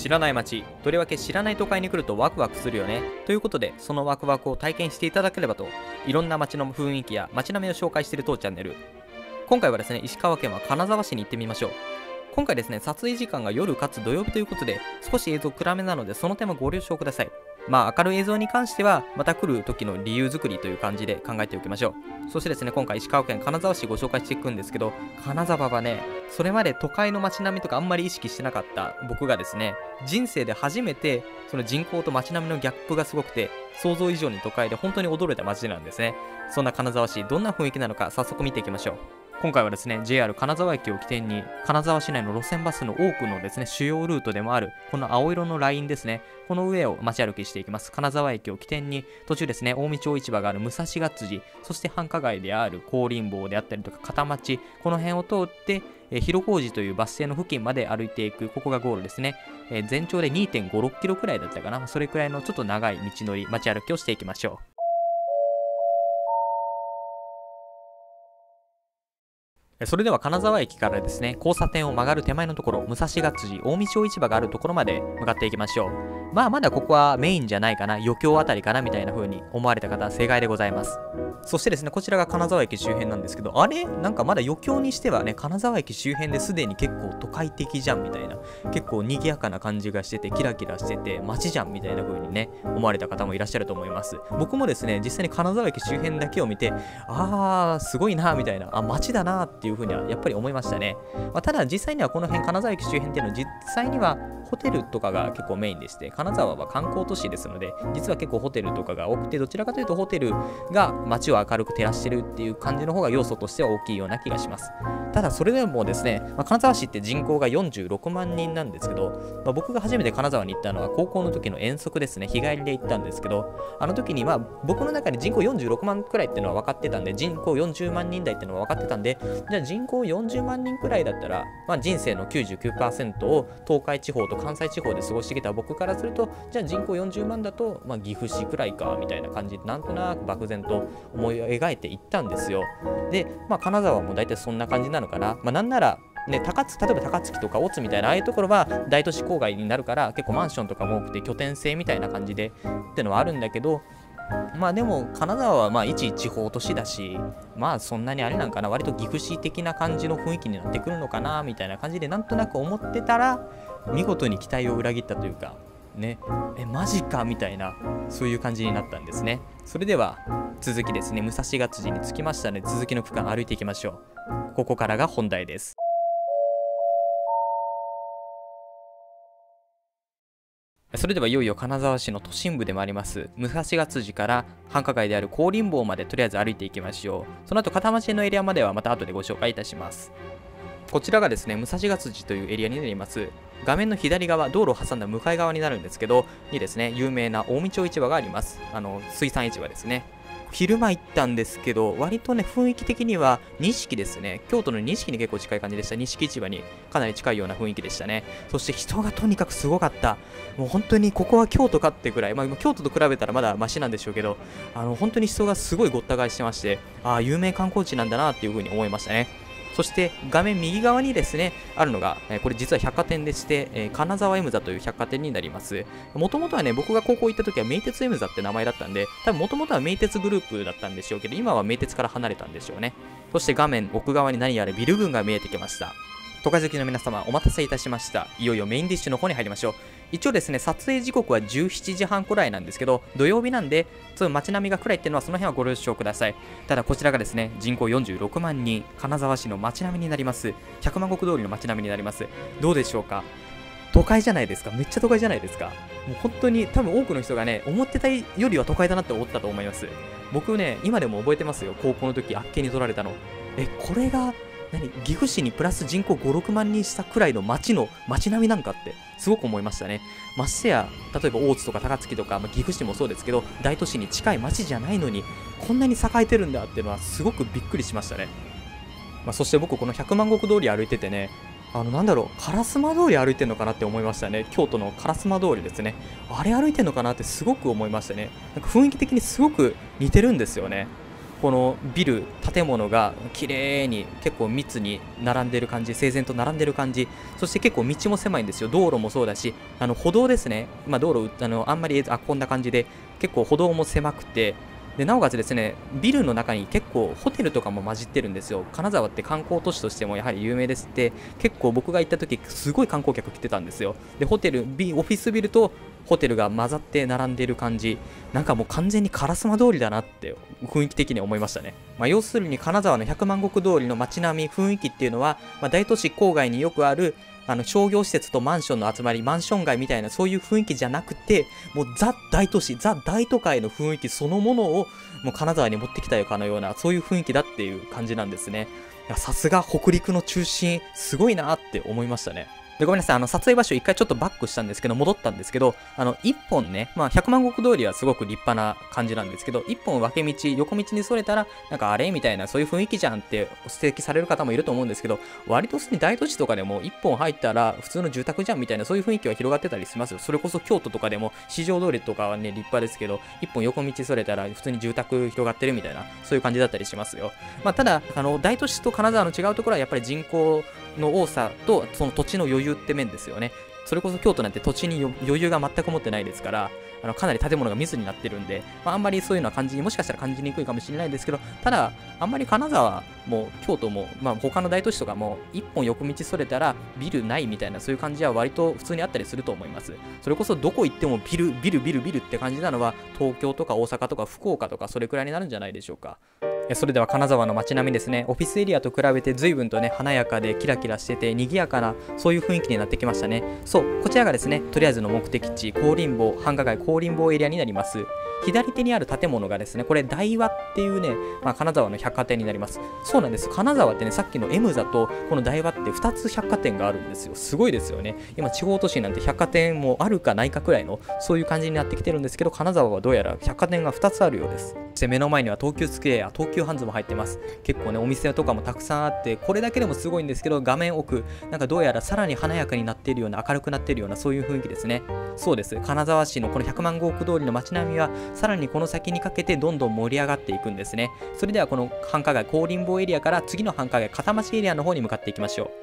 知らない街、とりわけ知らない都会に来るとワクワクするよね。ということで、そのワクワクを体験していただければと、いろんな街の雰囲気や街並みを紹介している当チャンネル。今回はですね、石川県は金沢市に行ってみましょう。今回ですね、撮影時間が夜かつ土曜日ということで、少し映像暗めなので、その点もご了承ください。明るい映像に関しては、また来る時の理由作りという感じで考えておきましょう。そしてですね、今回石川県金沢市ご紹介していくんですけど、金沢はね、それまで都会の街並みとかあんまり意識してなかった僕がですね、人生で初めてその人口と街並みのギャップがすごくて、想像以上に都会で本当に驚いた街なんですね。そんな金沢市、どんな雰囲気なのか早速見ていきましょう。今回はですね、JR 金沢駅を起点に、金沢市内の路線バスの多くのですね、主要ルートでもある、この青色のラインですね、この上を街歩きしていきます。金沢駅を起点に、途中ですね、近江町市場がある武蔵ヶ辻、そして繁華街である香林坊であったりとか、片町、この辺を通って、広小路というバス停の付近まで歩いていく、ここがゴールですね。全長で 2.56 キロくらいだったかな、それくらいのちょっと長い道のり、街歩きをしていきましょう。それでは金沢駅からですね、交差点を曲がる手前のところ、武蔵ヶ辻、近江町市場があるところまで向かっていきましょう。まだここはメインじゃないかな、余興あたりかなみたいな風に思われた方は正解でございます。そしてですね、こちらが金沢駅周辺なんですけど、あれなんかまだ余興にしてはね、金沢駅周辺ですでに結構都会的じゃんみたいな、結構賑やかな感じがしてて、キラキラしてて、街じゃんみたいな風にね、思われた方もいらっしゃると思います。僕もですね、実際に金沢駅周辺だけを見て、すごいなみたいな、街だなっていう風にはやっぱり思いましたね。ただ実際にはこの辺、金沢駅周辺っていうのは実際にはホテルとかが結構メインでして、金沢は観光都市ですので、実は結構ホテルとかが多くて、どちらかというとホテルが街を明るく照らしてるっていう感じの方が要素としては大きいような気がします。ただそれでもですね、金沢市って人口が46万人なんですけど、僕が初めて金沢に行ったのは高校の時の遠足ですね、日帰りで行ったんですけど、あの時に僕の中に人口46万くらいっていうのは分かってたんで、人口40万人台っていうのは分かってたんで、じゃあ人口40万人くらいだったら、人生の 99% を東海地方と関西地方で過ごしてきた僕からすると、じゃあ人口40万だと、岐阜市くらいかみたいな感じで、なんとなく漠然と思い描いていったんですよ。で、金沢も大体そんな感じなのかな。なんならね、例えば高槻とか大津みたいなああいうところは大都市郊外になるから結構マンションとかも多くて拠点制みたいな感じでってのはあるんだけど、でも金沢は一地方都市だし、そんなにあれなんかな、割と岐阜市的な感じの雰囲気になってくるのかなみたいな感じでなんとなく思ってたら、見事に期待を裏切ったというかね、マジかみたいな、そういう感じになったんですね。それでは続きですね、武蔵ヶ辻に着きましたので、続きの区間歩いていきましょう。ここからが本題です。それではいよいよ金沢市の都心部でもあります武蔵ヶ辻から繁華街である香林坊までとりあえず歩いていきましょう。その後片町のエリアまではまた後でご紹介いたします。こちらがですね、武蔵ヶ辻というエリアになります。画面の左側、道路を挟んだ向かい側になるんですけど、にですね、有名な近江町市場があります。水産市場ですね。昼間行ったんですけど、割とね、雰囲気的には錦ですね。京都の錦に結構近い感じでした。錦市場にかなり近いような雰囲気でしたね。そして人がとにかくすごかった。もう本当にここは京都かってくらい、京都と比べたらまだマシなんでしょうけど、本当に人がすごいごった返してまして、有名観光地なんだなっていう風に思いましたね。そして画面右側にですね、あるのが、これ実は百貨店でして、金沢エムザという百貨店になります。もともとはね、僕が高校行った時は名鉄エムザって名前だったんで、多分もともとは名鉄グループだったんでしょうけど、今は名鉄から離れたんでしょうね。そして画面奥側に何やらビル群が見えてきました。都会好きの皆様、お待たせいたしました。いよいよメインディッシュの方に入りましょう。一応ですね、撮影時刻は17時半くらいなんですけど、土曜日なんで、街並みが暗いっていうのはその辺はご了承ください。ただこちらがですね、人口46万人、金沢市の街並みになります。百万石通りの街並みになります。どうでしょうか？都会じゃないですか。めっちゃ都会じゃないですか。もう本当に多分多くの人がね、思ってたよりは都会だなって思ったと思います。僕ね、今でも覚えてますよ。高校の時、あっけに取られたの。これが、岐阜市にプラス人口5、6万人したくらいの街並みなんかってすごく思いましたね。ましてや、例えば大津とか高槻とか、岐阜市もそうですけど、大都市に近い街じゃないのに、こんなに栄えてるんだっていうのはすごくびっくりしましたね。そして僕、この百万石通り歩いててね、烏丸通り歩いてるのかなって思いましたね。京都の烏丸通りですね。あれ歩いてるのかなってすごく思いましたね。なんか雰囲気的にすごく似てるんですよね。 このビル、建物が綺麗に結構密に並んでる感じ、整然と並んでる感じ、そして結構道も狭いんですよ。道路もそうだし、歩道ですね。道路、あんまり、こんな感じで、結構歩道も狭くて、でなおかつですね、ビルの中に結構ホテルとかも混じってるんですよ。金沢って観光都市としてもやはり有名ですって、結構僕が行った時すごい観光客来てたんですよ。で、オフィスビルとホテルが混ざって並んでいる感じ、なんかもう完全に烏丸通りだなって雰囲気的に思いましたね。要するに金沢の百万石通りの街並み、雰囲気っていうのは、大都市郊外によくある商業施設とマンションの集まり、マンション街みたいなそういう雰囲気じゃなくて、もうザ大都市、ザ大都会の雰囲気そのものをもう金沢に持ってきたかのような、そういう雰囲気だっていう感じなんですね。さすが北陸の中心、すごいなって思いましたね。で、ごめんなさい、撮影場所一回ちょっとバックしたんですけど、戻ったんですけど、一本ね、百万石通りはすごく立派な感じなんですけど、一本分け道、横道にそれたら、なんかあれみたいな、そういう雰囲気じゃんって指摘される方もいると思うんですけど、割とすでに大都市とかでも一本入ったら普通の住宅じゃんみたいな、そういう雰囲気は広がってたりしますよ。それこそ京都とかでも、四条通りとかはね、立派ですけど、一本横道それたら普通に住宅広がってるみたいな、そういう感じだったりしますよ。ただ、大都市と金沢の違うところはやっぱり人口の多さと、その土地の余裕って面ですよね。それこそ京都なんて土地に余裕が全く持ってないですから、かなり建物が密になってるんで、あんまりそういうのはもしかしたら感じにくいかもしれないですけど、ただ、あんまり金沢も京都も、他の大都市とかも、一本横道それたらビルないみたいな、そういう感じは割と普通にあったりすると思います。それこそどこ行ってもビルって感じなのは、東京とか大阪とか福岡とか、それくらいになるんじゃないでしょうか。それでは金沢の街並みですね、オフィスエリアと比べて随分とね、華やかでキラキラしてて、賑やかな、そういう雰囲気になってきましたね。そう、こちらがですね、とりあえずの目的地、香林坊、繁華街香林坊エリアになります。左手にある建物がですね、これ、大和っていうね、金沢の百貨店になります。そうなんです。金沢ってね、さっきのエムザとこの大和って2つ百貨店があるんですよ。すごいですよね。今、地方都市なんて百貨店もあるかないかくらいの、そういう感じになってきてるんですけど、金沢はどうやら百貨店が2つあるようです。そして目の前には東急スクエア、東急ハンズも入ってます。結構ね、お店とかもたくさんあって、これだけでもすごいんですけど、画面奥、なんかどうやらさらに華やかになっているような、明るくなっているような、そういう雰囲気ですね。そうです。金沢市のこの百万石通りの街並みは、さらにこの先にかけてどんどん盛り上がっていくんですね。それではこの繁華街、香林坊エリアから次の繁華街、片町エリアの方に向かっていきましょう。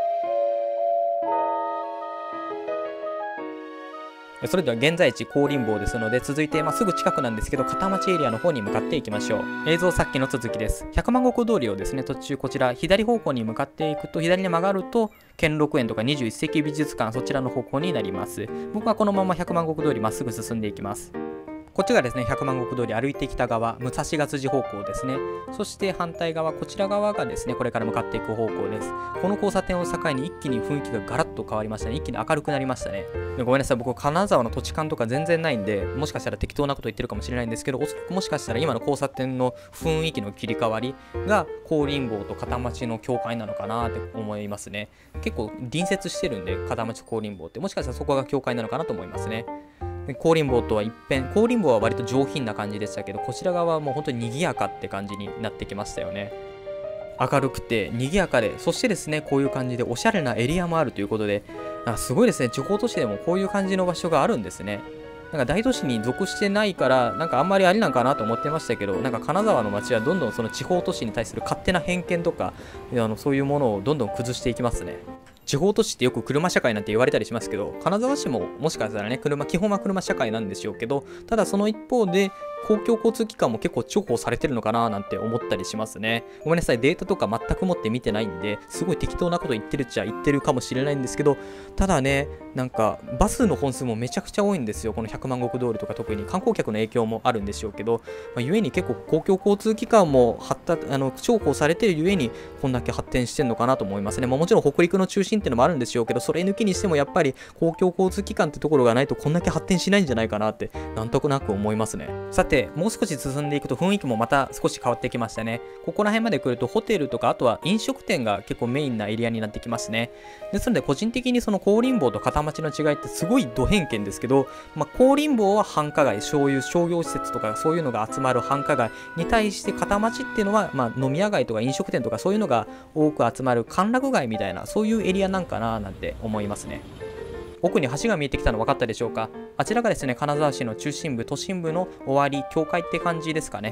それでは現在地香林坊ですので、続いてすぐ近くなんですけど、片町エリアの方に向かっていきましょう。映像さっきの続きです。百万石通りをですね、途中こちら左方向に向かっていくと、左に曲がると兼六園とか21世紀美術館、そちらの方向になります。僕はこのまま百万石通りまっすぐ進んでいきます。こっちがですね、百万石通り歩いてきた側、武蔵ヶ辻方向ですね。そして反対側、こちら側がですね、これから向かっていく方向です。この交差点を境に一気に雰囲気がガラッと変わりましたね。一気に明るくなりましたね。ごめんなさい、僕、金沢の土地勘とか全然ないんで、もしかしたら適当なこと言ってるかもしれないんですけど、おそらくもしかしたら今の交差点の雰囲気の切り替わりが、香林坊と片町の境界なのかなって思いますね。結構隣接してるんで、片町と香林坊って、もしかしたらそこが境界なのかなと思いますね。香林坊とは一変、香林坊は割と上品な感じでしたけど、こちら側はもう本当に賑やかって感じになってきましたよね。明るくて賑やかで、そしてですね、こういう感じでおしゃれなエリアもあるということで、すごいですね、地方都市でもこういう感じの場所があるんですね。なんか大都市に属してないから、なんかあんまりありなんかなと思ってましたけど、なんか金沢の街はどんどんその地方都市に対する勝手な偏見とか、そういうものをどんどん崩していきますね。地方都市ってよく車社会なんて言われたりしますけど、金沢市ももしかしたらね、基本は車社会なんでしょうけど、ただその一方で、公共交通機関も結構重宝されてるのかななんて思ったりしますね。ごめんなさい、データとか全く持って見てないんで、すごい適当なこと言ってるっちゃ言ってるかもしれないんですけど、ただね、なんかバスの本数もめちゃくちゃ多いんですよ。この百万石通りとか特に観光客の影響もあるんでしょうけど、ゆえに結構公共交通機関も重宝されてるゆえに、こんだけ発展してるのかなと思いますね。もちろん北陸の中心っていうのもあるんでしょうけど、それ抜きにしてもやっぱり公共交通機関ってところがないとこんだけ発展しないんじゃないかなって、なんとなく思いますね。さて、もう少し進んでいくと雰囲気もまた少し変わってきましたね。ここら辺まで来るとホテルとか、あとは飲食店が結構メインなエリアになってきますね。ですので個人的にその香林坊と片町の違いってすごいド偏見ですけど、香林坊は繁華街、商業施設とかそういうのが集まる繁華街に対して、片町っていうのは飲み屋街とか飲食店とかそういうのが多く集まる歓楽街みたいな、そういうエリアなんかななんて思いますね。奥に橋が見えてきたの分かったでしょうか。あちらがですね、金沢市の中心部、都心部の終わり、境界って感じですかね。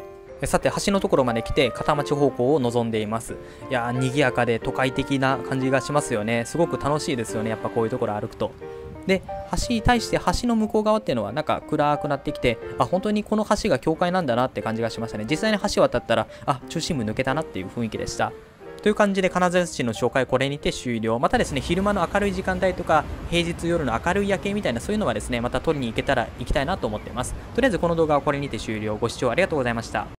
さて、橋のところまで来て片町方向を望んでいます。いやー、賑やかで都会的な感じがしますよね。すごく楽しいですよね、やっぱこういうところ歩くと。で、橋に対して橋の向こう側っていうのはなんか暗くなってきて、あ、本当にこの橋が境界なんだなって感じがしましたね。実際に橋渡ったら、あ、中心部抜けたなっていう雰囲気でした。という感じで金沢市の紹介これにて終了。またですね、昼間の明るい時間帯とか、平日夜の明るい夜景みたいなそういうのはですね、また撮りに行けたら行きたいなと思っています。とりあえずこの動画はこれにて終了。ご視聴ありがとうございました。